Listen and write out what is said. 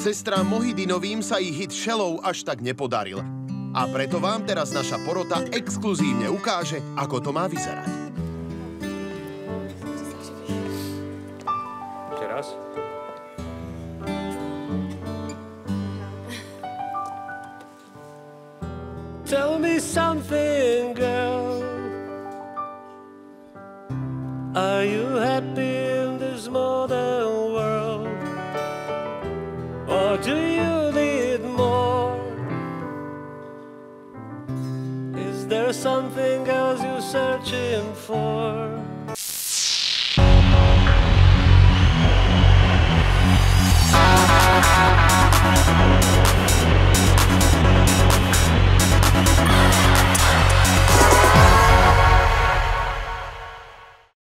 Sestrám Mohidinovým sa ich hit Shallow až tak nepodaril. A preto vám teraz naša porota exkluzívne ukáže, ako to má vyzerať. Ešte raz. Tell me something, girl. Are you happy in this more than